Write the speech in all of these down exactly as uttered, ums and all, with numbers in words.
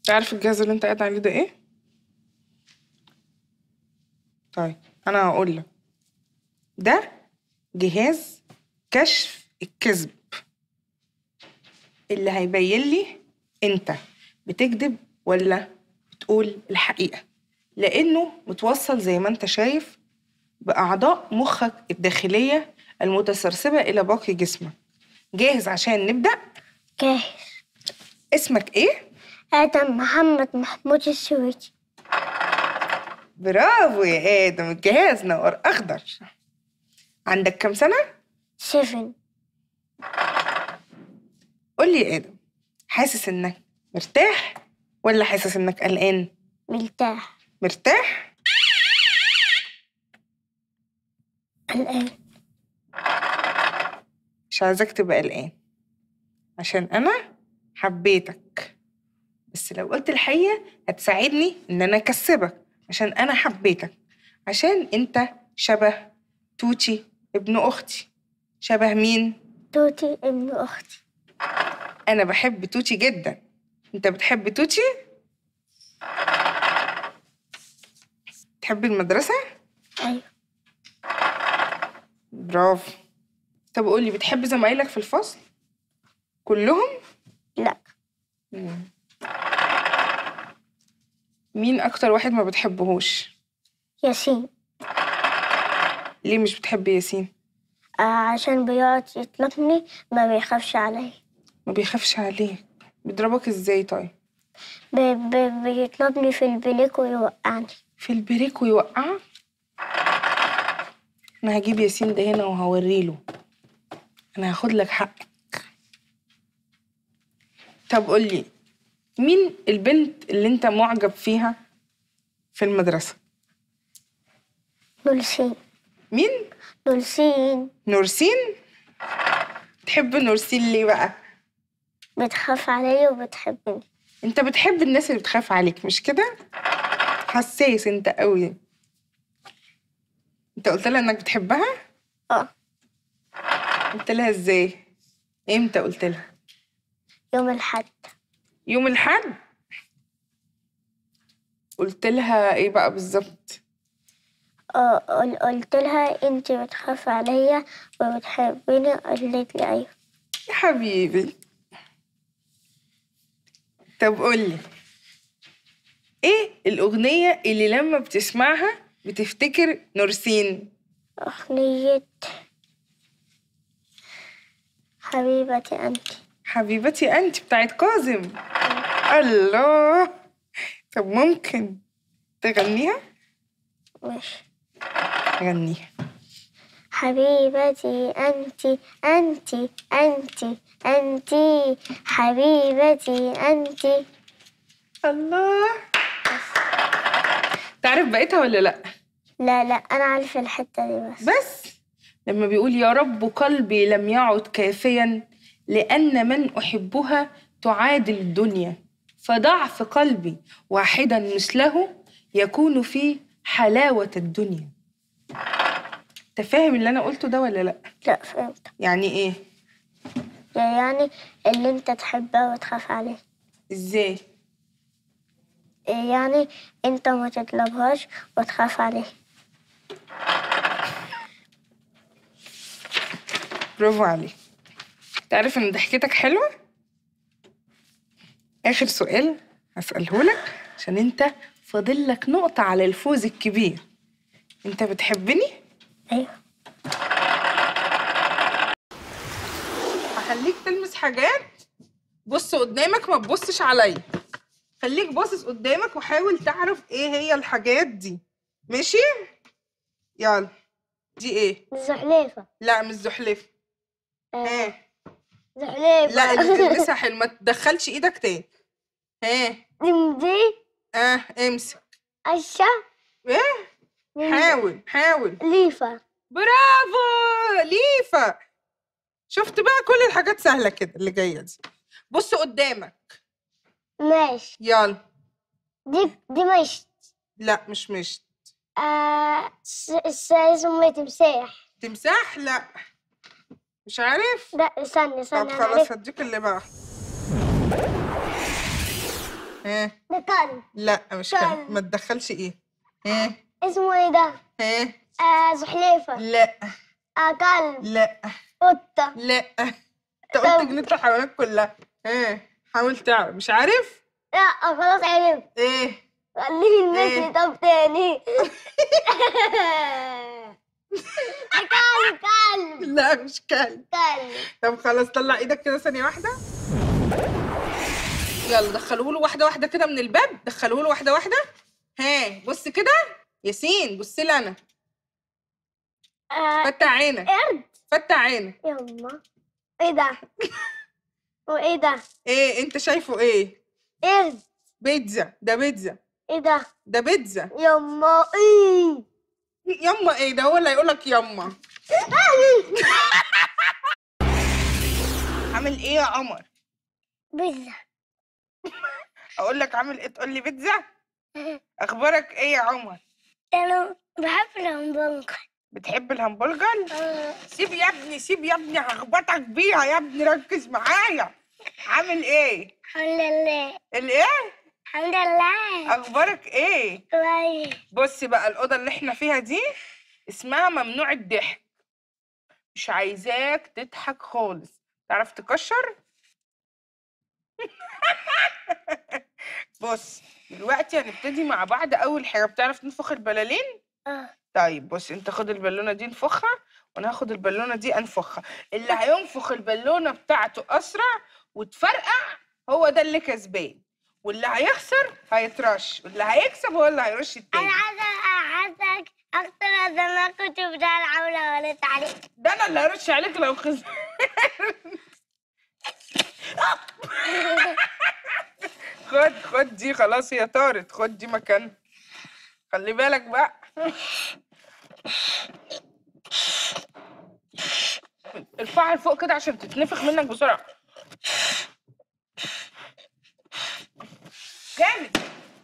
تعرف الجهاز اللي انت قاعد عليه ده ايه؟ طيب انا هقول لك. ده جهاز كشف الكذب، اللي هيبين لي انت بتكذب ولا بتقول الحقيقة، لانه متوصل زي ما انت شايف باعضاء مخك الداخلية المتسرسبة الى باقي جسمك. جاهز عشان نبدأ؟ جاهز. اسمك ايه؟ آدم محمد محمود السويدي. برافو يا آدم، الجهاز نور أخضر. عندك كم سنة؟ سفن. قول لي يا آدم، حاسس إنك مرتاح ولا حاسس إنك قلقان؟ مرتاح. مرتاح؟ قلقان. مش عايزاك تبقى قلقان، عشان أنا حبيتك، بس لو قلت الحقيقة هتساعدني إن أنا أكسبك، عشان أنا حبيتك، عشان أنت شبه توتي ابن أختي. شبه مين؟ توتي ابن أختي. أنا بحب توتي جدا. أنت بتحب توتي؟ تحب المدرسة؟ أيوة. برافو. طب قولي، بتحب زمايلك في الفصل كلهم؟ لا. مم. مين أكتر واحد ما بتحبهوش؟ ياسين. ليه مش بتحب ياسين؟ آه عشان بيقعد يطلبني، ما بيخافش علي. ما بيخافش عليك؟ بيضربك ازاي طيب؟ بي بي بيطلبني في البليك ويوقعني. في البريك ويوقعك؟ أنا هجيب ياسين ده هنا وهوريله. أنا هاخد لك حقك. طب قولي، مين البنت اللي انت معجب فيها في المدرسة؟ نورسين. مين؟ نورسين. نورسين؟ تحب نورسين ليه بقى؟ بتخاف علي وبتحبني. انت بتحب الناس اللي بتخاف عليك مش كده؟ حساس انت قوي. انت قلت لها انك بتحبها؟ اه. قلت لها ازاي؟ امتى قلت لها؟ يوم الحد. يوم الحد؟ قلت لها ايه بقى بالظبط؟ اه قل- قلت لها انت بتخاف عليا وبتحبيني، قالت لي ايوه. يا حبيبي. طب قولي، ايه الأغنية اللي لما بتسمعها بتفتكر نورسين؟ أغنية حبيبتي أنت. حبيبتي أنت بتاعت كاظم. الله. طب ممكن تغنيها؟ ماشي. غنيها. حبيبتي أنت أنت أنت أنت حبيبتي أنت. الله. تعرف بقيتها ولا لأ؟ لا لا، أنا عارفة الحتة دي بس. بس لما بيقول يا رب قلبي لم يعد كافيا، لأن من أحبها تعادل الدنيا، فضعف قلبي واحدا مثله يكون في حلاوة الدنيا. انت فاهم اللي أنا قلته ده ولا لأ؟ لا فهمت. يعني إيه؟ يعني اللي أنت تحبها وتخاف عليه. إزاي؟ يعني أنت ما تطلبهاش وتخاف عليه. برافو عليك. تعرف إن ضحكتك حلوة؟ آخر سؤال هسأله لك عشان أنت فاضل لك نقطة على الفوز الكبير. أنت بتحبني؟ أيوه. هخليك تلمس حاجات. بص قدامك، ما تبصش عليا. خليك باصص قدامك وحاول تعرف ايه هي الحاجات دي. ماشي؟ يلا. دي ايه؟ زحليفة. لا مش زحلفة. آه. ها. زحليفة. لا اللي تلمسها حلو، ما تدخلش ايدك تاني. ها. دي. اه امسك. عشا. ايه؟ حاول حاول. ليفة. برافو. ليفة. شفت بقى كل الحاجات سهلة كده اللي جاية دي. بص قدامك. ماشي. يلا. دي دي مشت. لا مش مشت. آه س- اسمه تمساح. تمساح؟ لا مش عارف. لا استنى استنى طب أنا خلاص عرفت. هديك اللي بعد. ها ده كلب. لا مش كلب. ما تدخلش ايه. ها اسمه ايه ده؟ ها آه زحليفة. لا. آه كلب. لا. قطة. لا. انت قلت جنينة الحيوانات كلها. ها حاول تعرف. مش عارف؟ لا خلاص عرفت. ايه؟ خليه المثلي. إيه؟ طب تاني. ده كلب كلب لا مش كلب. كلب. طب خلاص طلع ايدك كده ثانية واحدة. يلا دخلوه له واحدة واحدة كده من الباب. دخلوه له واحدة واحدة. ها بص كده ياسين، بص لي انا. آه فتح عينك. قرد. فتح عينك. يما ايه ده؟ وايه ده؟ ايه انت شايفه ايه؟ قرد. بيتزا. ده بيتزا. ايه ده؟ ده بيتزا. يما ايه؟ يما ايه ده؟ هو اللي هيقولك يما. عامل ايه يا قمر؟ بيتزا. اقول لك عامل ايه تقول لي بيتزا؟ اخبارك ايه يا عمر؟ انا بحب الهمبرجر. بتحب الهمبرجر؟ سيب يا ابني، سيب يا ابني، هخبطك بيها يا ابني، ركز معايا. عامل ايه؟ الحمد لله. الايه؟ الحمد لله. اخبارك ايه؟ كويس. بصي بقى الاوضه اللي احنا فيها دي اسمها ممنوع الضحك. مش عايزاك تضحك خالص. تعرف تكشر؟ بص دلوقتي هنبتدي مع بعض. اول حاجه بتعرف ننفخ البلالين؟ اه. طيب بص، انت خد البالونه دي انفخها وانا هاخد البالونه دي انفخها. اللي هينفخ البالونه بتاعته اسرع وتفرقع هو ده اللي كسبان، واللي هيخسر هيترش، واللي هيكسب هو اللي هيرش التاني. انا عايزه عايزك اكتر زي ما كنت بتاع العمله وليت عليك. ده انا اللي هرش عليك لو خسرت. خد خد دي خلاص هي طارت. خد دي مكان. خلي بالك بقى. ارفعها لفوق كده عشان تتنفخ منك بسرعة. جامد.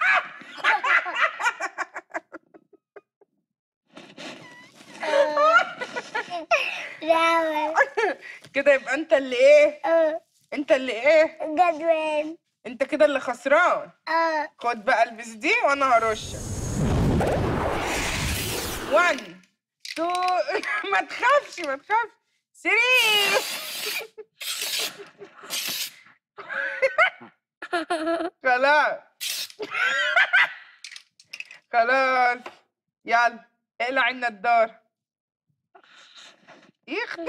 كده يبقى انت اللي ايه؟ اه. انت اللي ايه؟ جدول. انت كده اللي خسران. اه. خد بقى البس دي وانا هرشك. واحد اتنين. ما تخافش ما تخافش. ثلاثة. خلاص. خلاص يلا اقلع النضارة. يخ.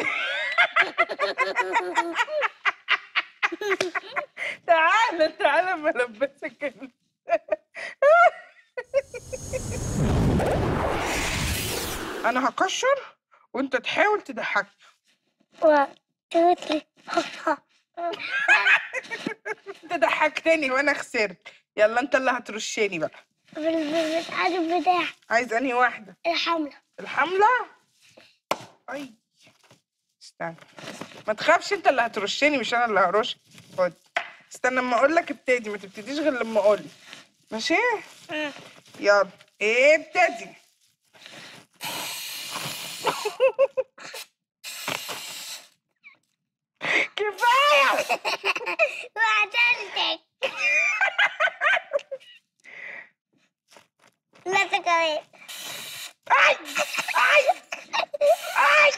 تعالى تعالى ما البسك. انا هكشر وانت تحاول تضحك. واحد اتنين. انت ضحكتني وانا خسرت. يلا انت اللي هترشني بقى. بالعدد بتاعك. عايز انهي واحدة؟ الحملة. الحملة؟ اي استنى ما تخافش، انت اللي هترشني مش انا اللي هرش. خد استنى اما اقول لك ابتدي، ما تبتديش غير لما اقول لك. ماشي؟ يلا ابتدي. كفايه. وعدلتك. لا تكوين. اي اي اي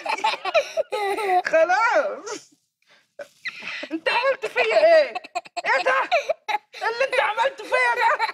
خلاص. انت عملت فيا ايه؟ ايه ده؟ ايه اللي انت عملته فيا ده؟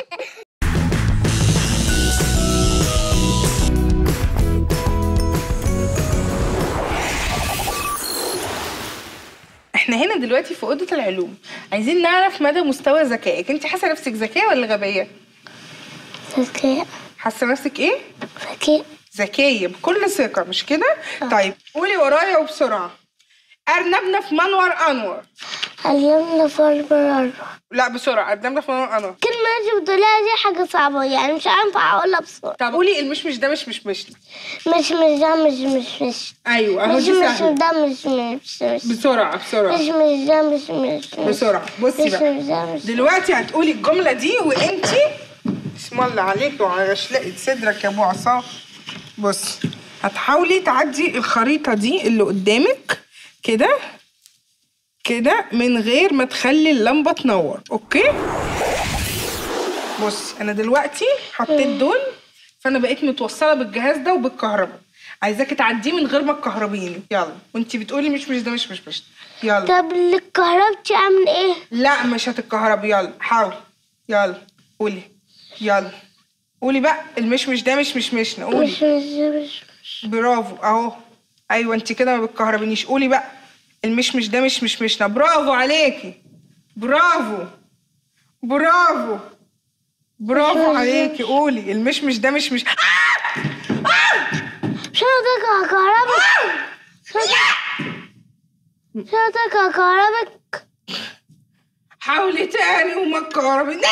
احنا هنا دلوقتي في اوضه العلوم، عايزين نعرف مدى مستوى ذكائك. انت حاسه نفسك ذكيه ولا غبيه؟ ذكية. حاسه نفسك ايه؟ ذكية. ذكيه بكل ثقه مش كده؟ طيب قولي ورايا وبسرعه. ارنبنا في منور انور. علمنا فرق مرة. لا بسرعه. ارنبنا في منور انور. كلمة انت بتقوليها دي حاجة صعبة يعني مش هينفع اقولها بسرعة. طب قولي المشمش ده مش مش مش مش مش ده مش مش مش ايوه اهو مش دي مش سهله. ده مش مش مش بسرعه بسرعه مش مش ده مش مش مش بسرعه. بصي مش بقى مش ده مش دلوقتي هتقولي الجمله دي وانتي بسم الله عليك وعلى شلقة صدرك يا ابو عصام. بصي هتحاولي تعدي الخريطه دي اللي قدامك كده كده من غير ما تخلي اللمبه تنور. اوكي؟ بصي انا دلوقتي حطيت دول، فانا بقيت متوصله بالجهاز ده وبالكهرباء. عايزاكي تعديه من غير ما تكهربيني. يلا وانتي بتقولي مش مش ده مش مش مش يلا. طب اللي اتكهربتي اعمل ايه؟ لا مش هتتكهربي. يلا حاولي. يلا قولي. يلا قولي بقى المشمش ده مش مش مشنا. قولي. مش مش مش برافو اهو. ايوه انت كده ما بتكهربينيش. قولي بقى المشمش ده مش مش مشنا. برافو عليكي. برافو برافو برافو عليكي. قولي المشمش ده مش مش آه! آه! مش هقدر اكهربك. مش هقدر اكهربك. حاولي تاني وما تكهربي. لا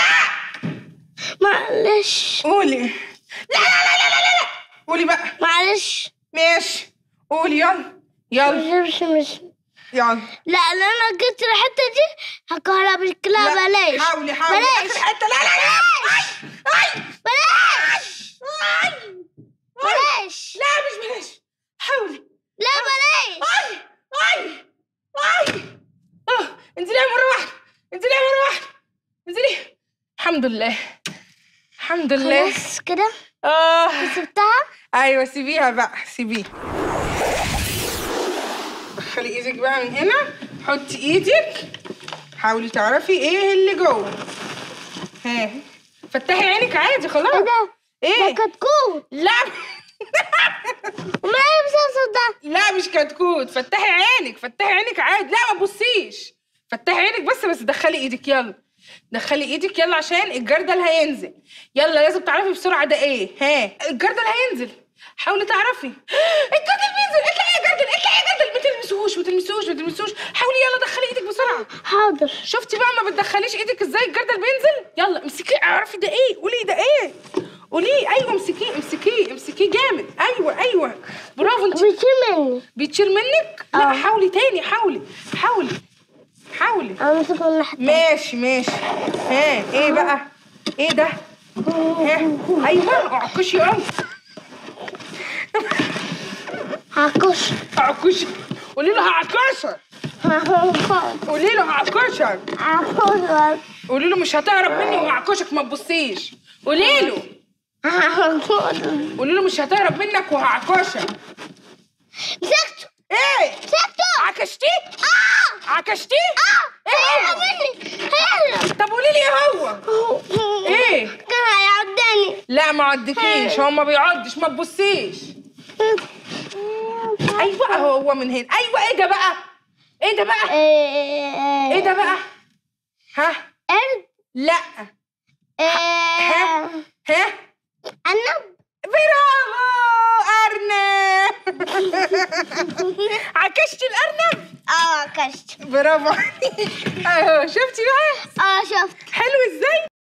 معلش. قولي. لا لا لا لا لا لا. قولي بقى. معلش. ماشي قولي. يلا يلا مش مش مش يلا. لا لا انا جبت الحته دي هكهربك. لا بلاش. حاولي حاولي. بلاش. اخر حته. لا لا لا. اي اي بلاش. اي بلاش. لا مش بلاش. حاولي. لا بلاش. اي اي اي اه انزليها مره واحده. انزليها مره واحده. انزلي. الحمد لله الحمد لله. خلاص كده اه سبتها. ايوه سيبيها بقى. سيبيها. دخلي ايدك بقى من هنا. حطي ايدك. حاولي تعرفي ايه اللي جوه. ها فتحي عينك عادي خلاص. ايه ده؟ ايه ده كتكوت. لا امال ايه المسلسل ده؟ لا مش كتكوت. فتحي عينك. فتحي عينك عادي. لا ما تبصيش. فتحي عينك بس بس دخلي ايدك. يلا دخلي ايدك يلا عشان الجردل هينزل. يلا لازم تعرفي بسرعه ده ايه. ها الجردل هينزل. حاولي تعرفي. الجردل بينزل. اطلعي يا جردل. اطلعي يا جردل. ما تلمسوهوش ما تلمسوهوش ما تلمسوهوش. حاولي يلا دخلي ايدك بسرعه. حاضر. شفتي بقى ما بتدخليش ايدك ازاي الجردل بينزل. يلا امسكيه. اعرفي ده ايه. قولي ده ايه. قوليه. ايوه امسكيه امسكيه امسكيه جامد. ايوه ايوه برافو. انت بيطير مني. بيطير منك. لا آه. حاولي تاني. حاولي حاولي حاولي. امسك من ناحية. ماشي ماشي. ها ايه بقى. ايه ده. ها ايوه اعكشي قوي. هكش. اعكشي. قولي له هعكشك. قولي له هعكشك. هكش. قولي له مش هتهرب مني وهعكشك. ما تبصيش. قولي له. قولي له مش هتهرب منك وهعكشك. مسكته. ايه مسكته. عكشتيه. اه عكشتيه. اه ايه هيهرب هو. مني. هيهرب. طب قولي لي ايه هو. ايه كان هيعضني. لا ما عدكيش. هو ما بيعضش. ما تبصيش. ايوه هو من هنا. ايوه ايه ده بقى. ايه ده بقى. ايه ده بقى. ها قرد. لا ها ها أرنب. برافو ارنب. عكشتي الارنب. اه كشت. برافو عليك. اهو شفتي بقى. اه شفت. حلو ازاي.